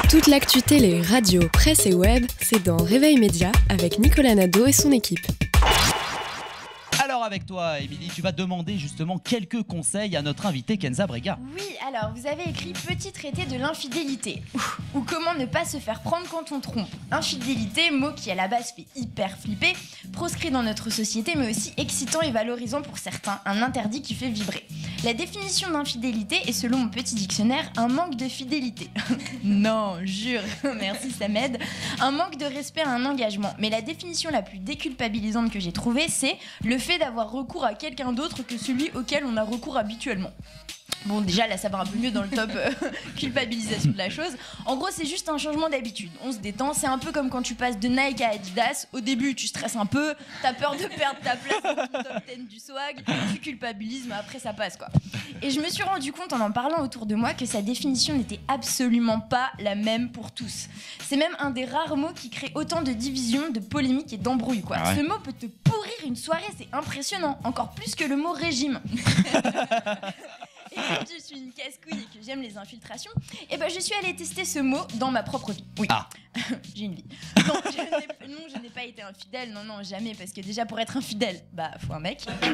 Toute l'actu télé, radio, presse et web, c'est dans Réveil Média avec Nicolas Nadeau et son équipe. Alors avec toi, Émilie, tu vas demander justement quelques conseils à notre invité Kenza Brega. Oui, alors vous avez écrit Petit traité de l'infidélité ou comment ne pas se faire prendre quand on trompe. Infidélité, mot qui à la base fait hyper flipper, proscrit dans notre société mais aussi excitant et valorisant pour certains, un interdit qui fait vibrer. La définition d'infidélité est selon mon petit dictionnaire un manque de fidélité. Non, jure, merci ça m'aide. Un manque de respect à un engagement. Mais la définition la plus déculpabilisante que j'ai trouvée, c'est le fait d'avoir recours à quelqu'un d'autre que celui auquel on a recours habituellement. Bon, déjà là ça va un peu mieux dans le top culpabilisation de la chose. En gros c'est juste un changement d'habitude, on se détend, c'est un peu comme quand tu passes de Nike à Adidas. Au début tu stresses un peu, t'as peur de perdre ta place dans ton top 10 du swag, tu culpabilises mais après ça passe quoi. Et je me suis rendu compte en parlant autour de moi que sa définition n'était absolument pas la même pour tous. C'est même un des rares mots qui crée autant de divisions, de polémiques et d'embrouilles quoi. Ah ouais. Ce mot peut te pourrir une soirée, c'est impressionnant, encore plus que le mot régime. Et comme je suis une casse-couille et que j'aime les infiltrations, et ben je suis allée tester ce mot dans ma propre vie. Oui. Ah. J'ai une vie. Non, je n'ai pas été infidèle, non, jamais, parce que déjà pour être infidèle, bah faut un mec. Petit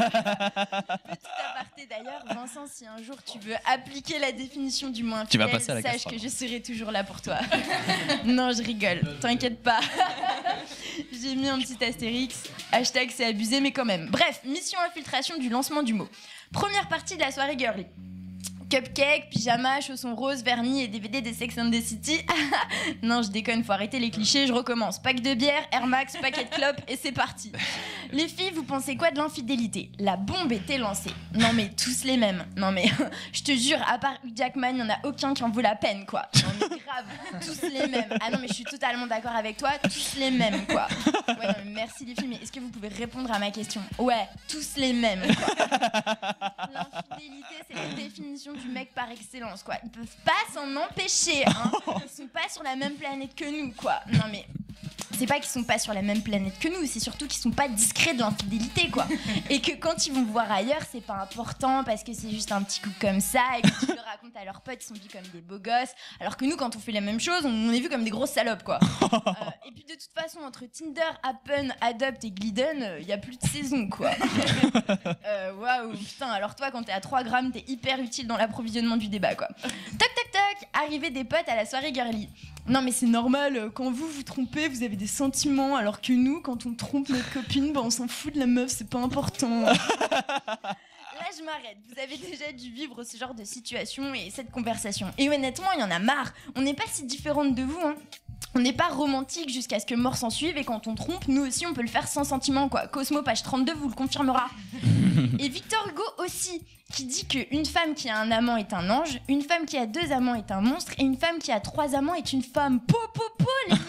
aparté d'ailleurs, Vincent, si un jour tu veux appliquer la définition du mot infidèle, sache que je serai toujours là pour toi. Non, je rigole, t'inquiète pas. J'ai mis un petit astérix, hashtag c'est abusé, mais quand même. Bref, mission infiltration du lancement du mot. Première partie de la soirée girly. Cupcake, pyjama, chaussons roses, vernis et DVD des Sex and the City. Non, je déconne, faut arrêter les clichés, je recommence. Pack de bière, Air Max, paquet de clopes et c'est parti. Les filles, vous pensez quoi de l'infidélité? La bombe était lancée. Non mais tous les mêmes. Non mais je te jure, à part Hugh Jackman, il n'y en a aucun qui en vaut la peine quoi. Non mais grave, tous les mêmes. Ah non mais je suis totalement d'accord avec toi, tous les mêmes quoi. Ouais non mais merci les filles, mais est-ce que vous pouvez répondre à ma question? Ouais, tous les mêmes quoi. L'infidélité, c'est la définition du mec par excellence quoi. Ils peuvent pas s'en empêcher hein. Ils sont pas sur la même planète que nous quoi. Non mais c'est pas qu'ils sont pas sur la même planète que nous, c'est surtout qu'ils sont pas discrets de l'infidélité quoi. Et que quand ils vont voir ailleurs, c'est pas important parce que c'est juste un petit coup comme ça et quand ils le racontent à leurs potes, ils sont vus comme des beaux gosses. Alors que nous, quand on fait la même chose, on est vus comme des grosses salopes quoi. Et puis de toute façon, entre Tinder, Happen, Adopt et Glidden, y a plus de saison quoi. Waouh, putain, alors toi quand t'es à 3 grammes, t'es hyper utile dans l'approvisionnement du débat quoi. Toc toc toc, arrivée des potes à la soirée girly. Non mais c'est normal, quand vous vous trompez, vous avez des sentiments, alors que nous, quand on trompe notre copine, bah on s'en fout de la meuf, c'est pas important. Là je m'arrête, vous avez déjà dû vivre ce genre de situation et cette conversation. Et honnêtement, il y en a marre, on n'est pas si différentes de vous hein. On n'est pas romantique jusqu'à ce que mort s'en suive et quand on trompe, nous aussi on peut le faire sans sentiment quoi. Cosmo page 32 vous le confirmera. Et Victor Hugo aussi, qui dit qu'une femme qui a un amant est un ange, une femme qui a 2 amants est un monstre et une femme qui a 3 amants est une femme. Po les meufs.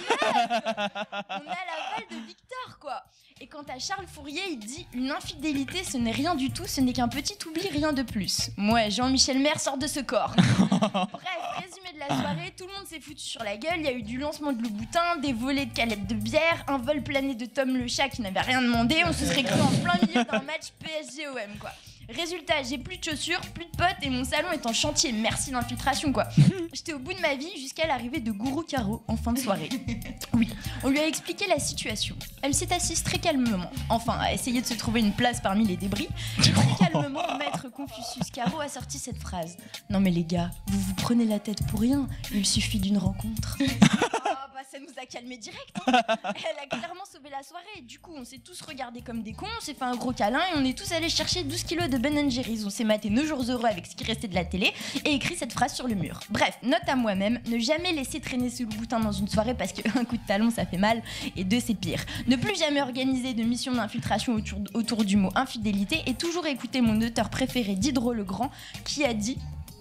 On a l'aval de Victor quoi. Et quant à Charles Fourier, il dit une infidélité ce n'est rien du tout, ce n'est qu'un petit oubli, rien de plus. Ouais, Jean-Michel Maire sort de ce corps. Bref, résumé de la soirée, tout le monde s'est foutu sur la gueule, il y a eu du lancement de Louboutin, des volées de canettes de bière, un vol plané de Tom le chat qui n'avait rien demandé, on se serait cru en plein milieu d'un match PSG-OM quoi. Résultat, j'ai plus de chaussures, plus de potes et mon salon est en chantier. Merci l'infiltration quoi. J'étais au bout de ma vie jusqu'à l'arrivée de Gourou Caro en fin de soirée. Oui, on lui a expliqué la situation. Elle s'est assise très calmement, enfin a essayé de se trouver une place parmi les débris. Et très calmement, maître Confucius Caro a sorti cette phrase. Non mais les gars, vous vous prenez la tête pour rien, il suffit d'une rencontre. Ça nous a calmé direct hein. Elle a clairement sauvé la soirée. Du coup on s'est tous regardés comme des cons, on s'est fait un gros câlin et on est tous allés chercher 12 kilos de Ben & Jerry's. On s'est maté nos jours heureux avec ce qui restait de la télé et écrit cette phrase sur le mur. Bref, note à moi-même, ne jamais laisser traîner ce Louboutin dans une soirée parce qu'un coup de talon ça fait mal et 2 c'est pire. Ne plus jamais organiser de mission d'infiltration autour du mot infidélité et toujours écouter mon auteur préféré Diderot le Grand qui a dit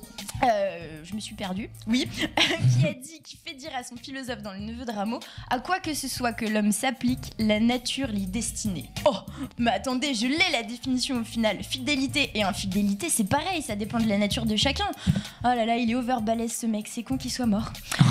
je me suis perdue, oui, qui fait dire à son philosophe dans le Neveu de Rameau, à quoi que ce soit que l'homme s'applique, la nature l'y destinée. Oh, mais attendez, je l'ai la définition au final. Fidélité et infidélité, c'est pareil, ça dépend de la nature de chacun. Oh là là, il est over balèze ce mec, c'est con qu'il soit mort.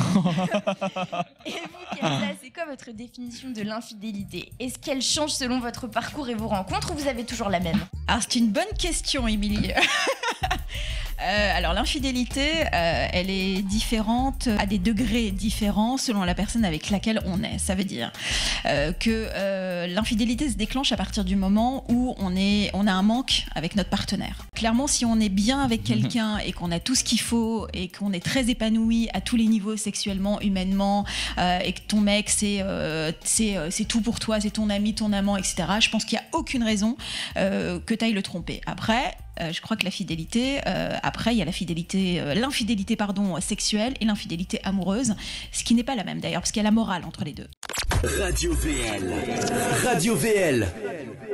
Et vous, Kenza, c'est quoi votre définition de l'infidélité? Est-ce qu'elle change selon votre parcours et vos rencontres ou vous avez toujours la même? Alors c'est une bonne question, Émilie. Alors l'infidélité, elle est différente à des degrés différents selon la personne avec laquelle on est. Ça veut dire que l'infidélité se déclenche à partir du moment où on a un manque avec notre partenaire. Clairement, si on est bien avec quelqu'un et qu'on a tout ce qu'il faut et qu'on est très épanoui à tous les niveaux, sexuellement, humainement, et que ton mec c'est tout pour toi, c'est ton ami, ton amant, etc. Je pense qu'il n'y a aucune raison que tu ailles le tromper. Après, je crois que la fidélité, après il y a l'infidélité sexuelle et l'infidélité amoureuse, ce qui n'est pas la même d'ailleurs, parce qu'il y a la morale entre les deux. Radio VL.